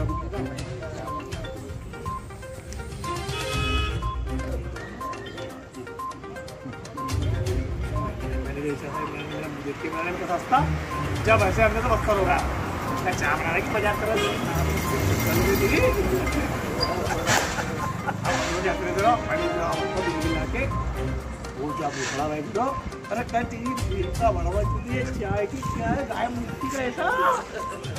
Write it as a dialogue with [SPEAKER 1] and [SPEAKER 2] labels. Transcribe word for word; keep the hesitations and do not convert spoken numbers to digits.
[SPEAKER 1] मैंने तो सस्ता जब ऐसे हमने तो बस्तर होगा मैं चाय बनाने की मजाक कर रहा वो जब खड़ा बैठ दो अरे क्या चाहिए बड़ा चाय की क्या है गाय मुक्ति का ऐसा